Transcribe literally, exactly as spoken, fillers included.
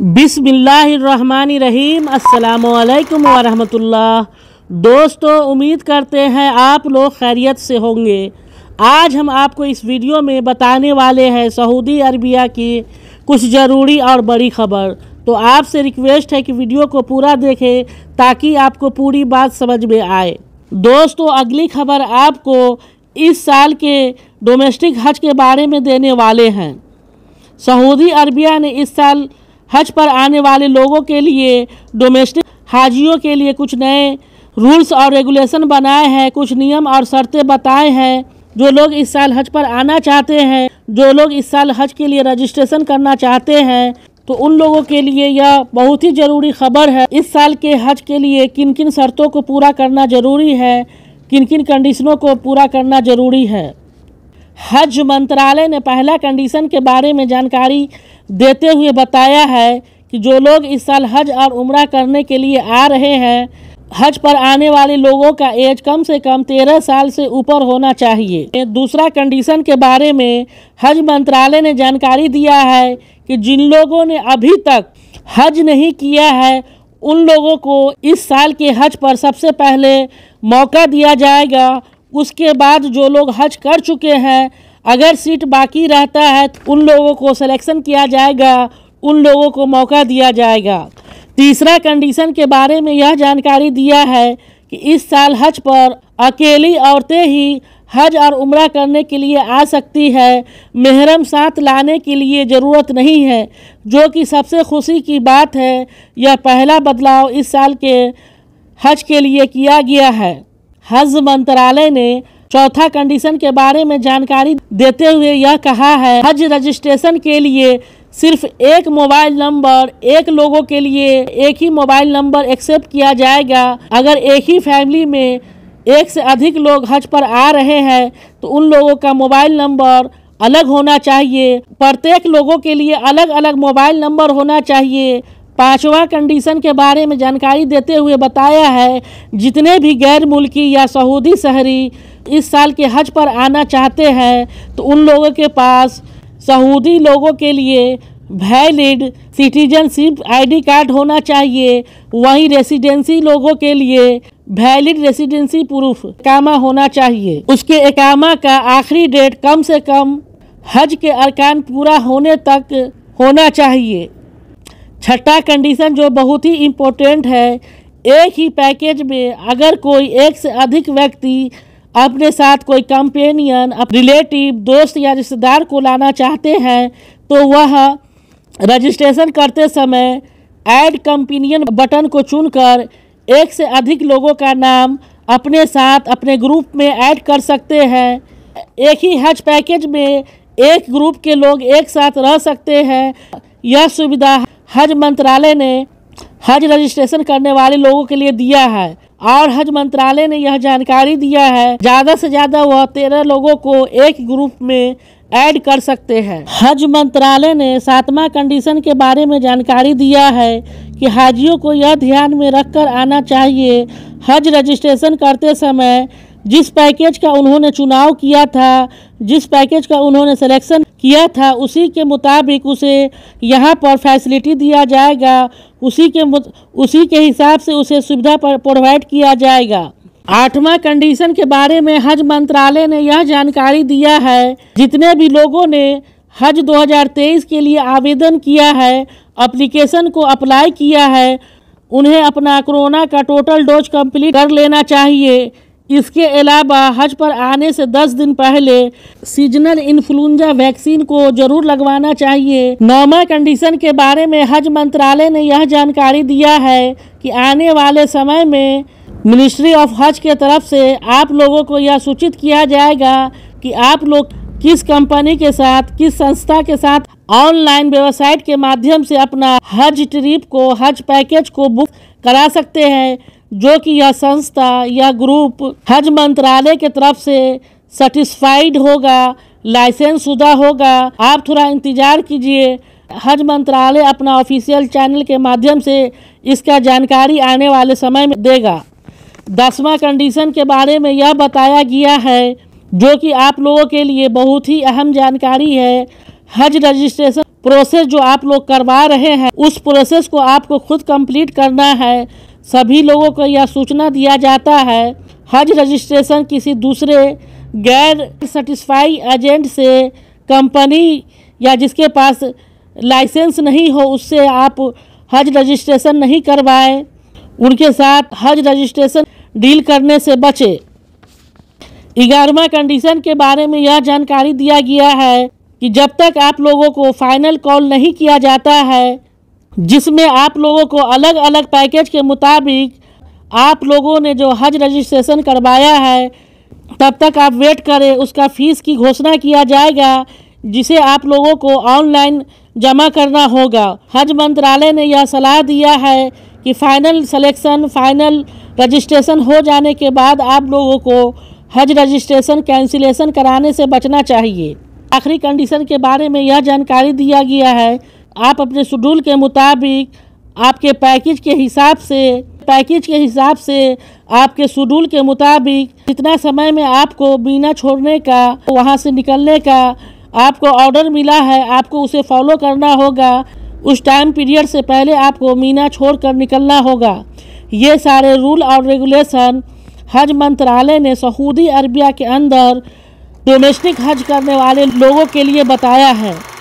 बिस्मिल्लाहिर्रहमानिर्रहीम। अस्सलामुअलैकुम वरहमतुल्लाह। दोस्तों, उम्मीद करते हैं आप लोग खैरियत से होंगे। आज हम आपको इस वीडियो में बताने वाले हैं सऊदी अरबिया की कुछ ज़रूरी और बड़ी खबर। तो आपसे रिक्वेस्ट है कि वीडियो को पूरा देखें ताकि आपको पूरी बात समझ में आए। दोस्तों, अगली खबर आपको इस साल के डोमेस्टिक हज के बारे में देने वाले हैं। सऊदी अरबिया ने इस साल हज पर आने वाले लोगों के लिए डोमेस्टिक हाजियों के लिए कुछ नए रूल्स और रेगुलेशन बनाए हैं, कुछ नियम और शर्तें बताए हैं। जो लोग इस साल हज पर आना चाहते हैं, जो लोग इस साल हज के लिए रजिस्ट्रेशन करना चाहते हैं, तो उन लोगों के लिए यह बहुत ही ज़रूरी खबर है। इस साल के हज के लिए किन किन शर्तों को पूरा करना ज़रूरी है, किन किन कंडीशनों को पूरा करना ज़रूरी है। हज मंत्रालय ने पहला कंडीशन के बारे में जानकारी देते हुए बताया है कि जो लोग इस साल हज और उम्रा करने के लिए आ रहे हैं, हज पर आने वाले लोगों का एज कम से कम तेरह साल से ऊपर होना चाहिए। दूसरा कंडीशन के बारे में हज मंत्रालय ने जानकारी दिया है कि जिन लोगों ने अभी तक हज नहीं किया है, उन लोगों को इस साल के हज पर सबसे पहले मौका दिया जाएगा। उसके बाद जो लोग हज कर चुके हैं, अगर सीट बाकी रहता है तो उन लोगों को सिलेक्शन किया जाएगा, उन लोगों को मौका दिया जाएगा। तीसरा कंडीशन के बारे में यह जानकारी दिया है कि इस साल हज पर अकेली औरतें ही हज और उम्रा करने के लिए आ सकती है। महरम साथ लाने की लिए ज़रूरत नहीं है, जो कि सबसे खुशी की बात है। यह पहला बदलाव इस साल के हज के लिए किया गया है। हज मंत्रालय ने चौथा कंडीशन के बारे में जानकारी देते हुए यह कहा है, हज रजिस्ट्रेशन के लिए सिर्फ एक मोबाइल नंबर, एक लोगों के लिए एक ही मोबाइल नंबर एक्सेप्ट किया जाएगा। अगर एक ही फैमिली में एक से अधिक लोग हज पर आ रहे हैं तो उन लोगों का मोबाइल नंबर अलग होना चाहिए। प्रत्येक लोगों के लिए अलग अलग मोबाइल नंबर होना चाहिए। पांचवा कंडीशन के बारे में जानकारी देते हुए बताया है, जितने भी गैर मुल्की या सऊदी शहरी इस साल के हज पर आना चाहते हैं तो उन लोगों के पास सऊदी लोगों के लिए वैलिड सिटीजनशिप आईडी कार्ड होना चाहिए। वहीं रेसिडेंसी लोगों के लिए वैलिड रेसिडेंसी प्रूफ इकामा होना चाहिए। उसके इकामा का आखिरी डेट कम से कम हज के अरकान पूरा होने तक होना चाहिए। छठा कंडीशन जो बहुत ही इम्पोर्टेंट है, एक ही पैकेज में अगर कोई एक से अधिक व्यक्ति अपने साथ कोई कंपेनियन, रिलेटिव, दोस्त या रिश्तेदार को लाना चाहते हैं तो वह रजिस्ट्रेशन करते समय ऐड कंपेनियन बटन को चुनकर एक से अधिक लोगों का नाम अपने साथ अपने ग्रुप में ऐड कर सकते हैं। एक ही हज पैकेज में एक ग्रुप के लोग एक साथ रह सकते हैं। यह सुविधा हज मंत्रालय ने हज रजिस्ट्रेशन करने वाले लोगों के लिए दिया है और हज मंत्रालय ने यह जानकारी दिया है ज़्यादा से ज़्यादा वह तेरह लोगों को एक ग्रुप में ऐड कर सकते हैं। हज मंत्रालय ने सातवां कंडीशन के बारे में जानकारी दिया है कि हाजियों को यह ध्यान में रखकर आना चाहिए, हज रजिस्ट्रेशन करते समय जिस पैकेज का उन्होंने चुनाव किया था, जिस पैकेज का उन्होंने सिलेक्शन किया था, उसी के मुताबिक उसे यहाँ पर फैसिलिटी दिया जाएगा, उसी के उसी के हिसाब से उसे सुविधा प्रोवाइड किया जाएगा। आठवां कंडीशन के बारे में हज मंत्रालय ने यह जानकारी दिया है, जितने भी लोगों ने हज दो हज़ार तेईस के लिए आवेदन किया है, एप्लीकेशन को अप्लाई किया है, उन्हें अपना कोरोना का टोटल डोज कंप्लीट कर लेना चाहिए। इसके अलावा हज पर आने से दस दिन पहले सीजनल इन्फ्लुएंजा वैक्सीन को जरूर लगवाना चाहिए। नौवां कंडीशन के बारे में हज मंत्रालय ने यह जानकारी दिया है कि आने वाले समय में मिनिस्ट्री ऑफ हज के तरफ से आप लोगों को यह सूचित किया जाएगा कि आप लोग किस कंपनी के साथ, किस संस्था के साथ ऑनलाइन वेबसाइट के माध्यम से अपना हज ट्रिप को, हज पैकेज को बुक करा सकते हैं, जो कि यह संस्था या ग्रुप हज मंत्रालय के तरफ से सर्टिफाइड होगा, लाइसेंस शुदा होगा। आप थोड़ा इंतज़ार कीजिए, हज मंत्रालय अपना ऑफिशियल चैनल के माध्यम से इसका जानकारी आने वाले समय में देगा। दसवां कंडीशन के बारे में यह बताया गया है, जो कि आप लोगों के लिए बहुत ही अहम जानकारी है, हज रजिस्ट्रेशन प्रोसेस जो आप लोग करवा रहे हैं उस प्रोसेस को आपको खुद कंप्लीट करना है। सभी लोगों को यह सूचना दिया जाता है हज रजिस्ट्रेशन किसी दूसरे गैर सर्टिफाई एजेंट से, कंपनी या जिसके पास लाइसेंस नहीं हो उससे आप हज रजिस्ट्रेशन नहीं करवाएं। उनके साथ हज रजिस्ट्रेशन डील करने से बचें। ग्यारहवां कंडीशन के बारे में यह जानकारी दिया गया है कि जब तक आप लोगों को फाइनल कॉल नहीं किया जाता है जिसमें आप लोगों को अलग अलग पैकेज के मुताबिक आप लोगों ने जो हज रजिस्ट्रेशन करवाया है तब तक आप वेट करें। उसका फ़ीस की घोषणा किया जाएगा जिसे आप लोगों को ऑनलाइन जमा करना होगा। हज मंत्रालय ने यह सलाह दिया है कि फ़ाइनल सिलेक्शन फाइनल रजिस्ट्रेशन हो जाने के बाद आप लोगों को हज रजिस्ट्रेशन कैंसिलेशन कराने से बचना चाहिए। आखिरी कंडीशन के बारे में यह जानकारी दिया गया है आप अपने शेड्यूल के मुताबिक आपके पैकेज के हिसाब से पैकेज के हिसाब से आपके शेड्यूल के मुताबिक जितना समय में आपको मीना छोड़ने का वहां से निकलने का आपको ऑर्डर मिला है आपको उसे फॉलो करना होगा। उस टाइम पीरियड से पहले आपको मीना छोड़कर निकलना होगा। ये सारे रूल और रेगुलेशन हज मंत्रालय ने सऊदी अरबिया के अंदर डोमेस्टिक हज करने वाले लोगों के लिए बताया है।